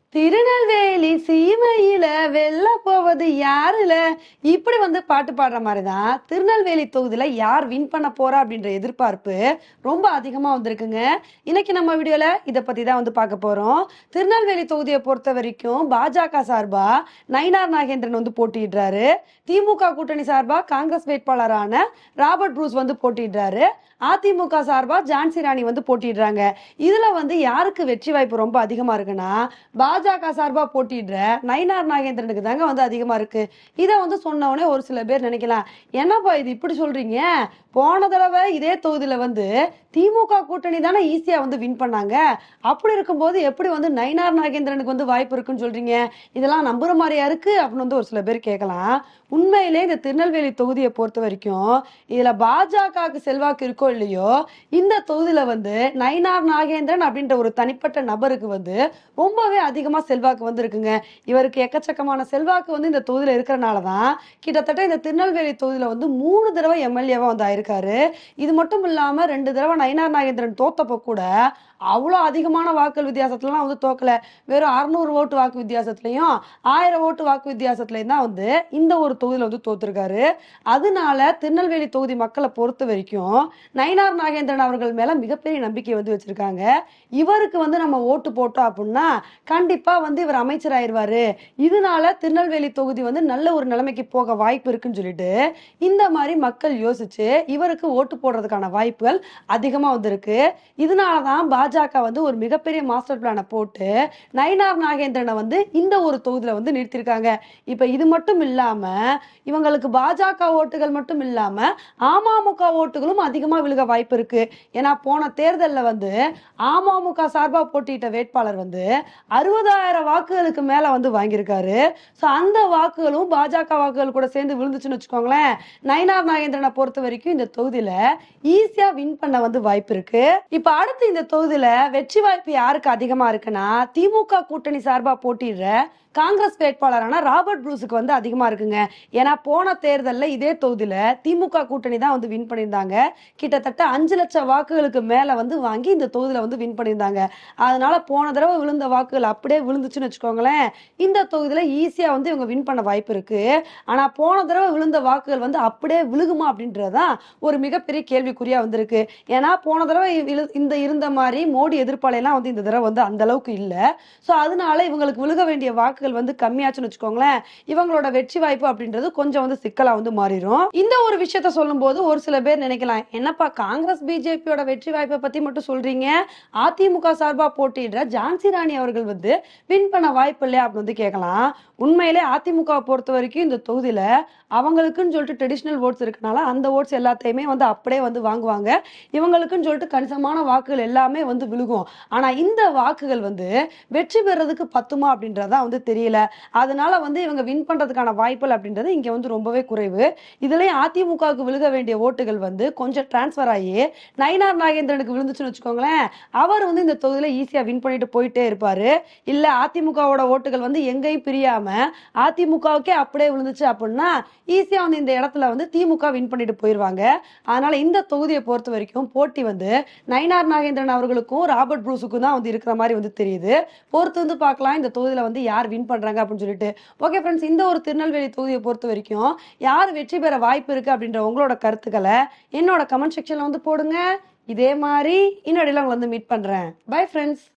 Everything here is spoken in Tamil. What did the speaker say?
திருநெல்வேலி சீமையில வெல்ல போவது யாருல இப்படி பாட்டு பாடுற மாதிரிதான் திருநெல்வேலி தொகுதியில யார் வின் பண்ண போறா அப்படின்ற எதிர்பார்ப்பு ரொம்ப அதிகமா வந்திருக்குங்க. இன்னைக்கு நம்ம வீடியோல இத பத்தி தான் பார்க்க போறோம். திருநெல்வேலி தொகுதியை பொறுத்த வரைக்கும் பாஜக சார்பா நயினார் நாகேந்திரன் போட்டியிடுறாரு. திமுக கூட்டணி சார்பா காங்கிரஸ் வேட்பாளரான ராபர்ட் ப்ரூஸ் போட்டியிடுறாரு. அதிமுக சார்பா ஜான்சி ராணி போட்டிடுறாங்க. இதுல யாருக்கு வெற்றி வாய்ப்பு ரொம்ப அதிகமா இருக்குன்னா பாஜக சார்பா போட்டிடுற நயினார் நாகேந்திரனுக்கு தாங்க அதிகமா இருக்கு. இதை சொன்ன உடனே ஒரு சில பேர் நினைக்கலாம், என்னப்பா இது இப்படி சொல்றீங்க, போன தடவை இதே தொகுதியில திமுக கூட்டணி தானே ஈஸியா வின் பண்ணாங்க, அப்படி இருக்கும்போது எப்படி நயினார் நாகேந்திரனுக்கு வாய்ப்பு இருக்குன்னு சொல்றீங்க, இதெல்லாம் நம்புற மாதிரியா இருக்கு அப்படின்னு ஒரு சில பேர் கேட்கலாம். உண்மையிலே இந்த திருநெல்வேலி தொகுதியை பொறுத்த வரைக்கும் இதுல பாஜகவுக்கு செல்வாக்கு இருக்கோ இல்லையோ, இந்த தொகுதியில நயினார் நாகேந்திரன் அப்படின்ற ஒரு தனிப்பட்ட நபருக்கு ரொம்பவே அதிகமா செல்வாக்கு இருக்குங்க. இவருக்கு எக்கச்சக்கமான செல்வாக்கு இந்த தொகுதியில இருக்கிறனாலதான் கிட்டத்தட்ட இந்த திருநெல்வேலி தொகுதியில 3 தடவை எம்எல்ஏவா ஆயிருக்காரு. இது மட்டும் இல்லாம 2 தடவை நயினார் நாகேந்திரன் தோத்தப்ப கூட அவ்வளவு அதிகமான வாக்குகள் வித்தியாசத்துலாம் தோக்கல. வெறும் 600 ஓட்டு வாக்கு வித்தியாசத்திலையும் 1000 ஓட்டு வாக்கு வித்தியாசத்திலையும் தான் இந்த ஒரு தொகுதியில தோத்துருக்காரு. அதனால திருநெல்வேலி தொகுதி மக்களை பொறுத்த வரைக்கும் நயினார் நாகேந்திரன் அவர்கள் மேல மிகப்பெரிய நம்பிக்கை வச்சிருக்காங்க. இவருக்கு நம்ம ஓட்டு போட்டோம் அப்படின்னா கண்டிப்பா இவர் அமைச்சர் ஆயிருவாரு, இதனால திருநெல்வேலி தொகுதி நல்ல ஒரு நிலைமைக்கு போக வாய்ப்பு இருக்குன்னு சொல்லிட்டு இந்த மாதிரி மக்கள் யோசிச்சு இவருக்கு ஓட்டு போடுறதுக்கான வாய்ப்புகள் அதிகமா இருக்கு. இதனாலதான் பாஜக ஒரு மிகப்பெரிய மாஸ்டர் பிளான போட்டு நயினார் நாகேந்திரனை இந்த ஒரு தொகுதியில நிறுத்திருக்காங்க. இப்ப இது மட்டும் இல்லாம இவங்களுக்கு பாஜக ஓட்டுகள் மட்டும் இல்லாம அமமுக ஓட்டுகளும் அதிகமா விழுக வாய்ப்பு இருக்கு. ஏன்னா போன தேர்தல்ல அமமுக சார்பா போட்டியிட்ட வேட்பாளர் 60,000 வாக்குகளுக்கு மேல வாங்கியிருக்காரு. அந்த வாக்குகளும் பாஜக வாக்குகள் கூட சேர்ந்து விழுந்துச்சுன்னு வச்சுக்கோங்களேன், நயினார் நாகேந்திரனை பொறுத்த வரைக்கும் இந்த தொகுதியில ஈஸியா வின் பண்ண வாய்ப்பு இருக்கு. இப்ப அடுத்து இந்த தொகுதியில வெற்றி வாய்ப்பு யாருக்கு அதிகமா இருக்குன்னா திமுக கூட்டணி சார்பா போட்டியிடுற காங்கிரஸ் வேட்பாளரான ராபர்ட் ப்ரூஸுக்கு அதிகமா இருக்குங்க. ஏன்னா போன தேர்தல்ல இதே தொகுதியில திமுக கூட்டணி தான் வின் பண்ணியிருந்தாங்க. கிட்டத்தட்ட 5 லட்சம் வாக்குகளுக்கு மேல வாங்கி இந்த தொகுதியில வின் பண்ணியிருந்தாங்க. அதனால போன தடவை விழுந்த வாக்குகள் அப்படியே விழுந்துச்சுன்னு வச்சுக்கோங்களேன், இந்த தொகுதியில ஈஸியா இவங்க வின் பண்ண வாய்ப்பு இருக்கு. ஆனா போன தடவை விழுந்த வாக்குகள் அப்படியே விழுகுமா அப்படின்றதுதான் ஒரு மிகப்பெரிய கேள்விக்குறியா இருக்கு. ஏன்னா போன தடவை இந்த இருந்த மாதிரி மோடி எதிர்ப்பாளையெல்லாம் இந்த தடவை அந்த அளவுக்கு இல்ல. சோ அதனால இவங்களுக்கு விழுக வேண்டிய வாக்குகள் கம்மியாச்சுன்னு வச்சுக்கோங்களேன், இவங்களோட வெற்றி வாய்ப்பு அப்படின்றது கொஞ்சம் சிக்கலா மாறிடும். இந்த ஒரு விஷயத்த சொல்லும் போது ஒரு சில பேர் நினைக்கலாம், என்னப்பா காங்கிரஸ் பிஜேபியோட வெற்றி வாய்ப்பை பத்தி மட்டும் சொல்றீங்க, அதிமுக சார்பா போட்டியிடுற ஜான்சி ராணி அவர்கள் வின் பண்ண வாய்ப்பு இல்லையா அப்படின்னு கேட்கலாம். உண்மையிலே அதிமுக பொறுத்த வரைக்கும் இந்த தொகுதியில அவங்களுக்குன்னு சொல்லிட்டு ட்ரெடிஷனல் ஓட்ஸ் இருக்கனால அந்த ஓட்ஸ் எல்லாத்தையுமே அப்படியே வாங்குவாங்க. இவங்களுக்குன்னு சொல்லிட்டு கணிசமான வாக்குகள் எல்லாமே விழுகும். ஆனா இந்த வாக்குகள் வெற்றி பெறதுக்கு பத்துமா அப்படின்றதா தெரியல. அதனால இவங்க வின் பண்றதுக்கான வாய்ப்புகள் அப்படின்றது இங்க ரொம்பவே குறைவு. இதுலயும் அதிமுகவுக்கு விழுக வேண்டிய ஓட்டுகள் கொஞ்சம் டிரான்ஸ்பர் ஆகி நயினார் நாகேந்திரனுக்கு விழுந்துச்சுன்னு வச்சுக்கோங்களேன், அவர் இந்த தொகுதியில ஈஸியா வின் பண்ணிட்டு போயிட்டே இருப்பாரு. இல்ல அதிமுகவோட ஓட்டுகள் எங்கேயும் பிரியாம அதிமுகவுக்கே அப்படியே விழுந்துச்சு அப்படின்னா ஈஸியா இந்த இடத்துல திமுக வின் பண்ணிட்டு போயிருவாங்க. அதனால இந்த தொகுதியை பொறுத்த வரைக்கும் போட்டி நயினார் நாகேந்திரன் அவர்களுக்கும் ராபர்ட் ப்ரூஸுக்கும் தான் இருக்கிற மாதிரி தெரியுது. பொறுத்து பார்க்கலாம் இந்த தொகுதியில யார் வின் பண்றாங்க அப்படின்னு சொல்லிட்டு. ஓகே ஃப்ரெண்ட்ஸ், இந்த ஒரு திருநெல்வேலி தொகுதியை பொறுத்த வரைக்கும் யார் வெற்றி பெற வாய்ப்பு இருக்கு அப்படின்ற உங்களோட கருத்துக்களை என்னோட கமெண்ட் செக்ஷன்ல போடுங்க. இதே மாதிரி இன்னொரு உங்களை மீட் பண்றேன். Bye friends.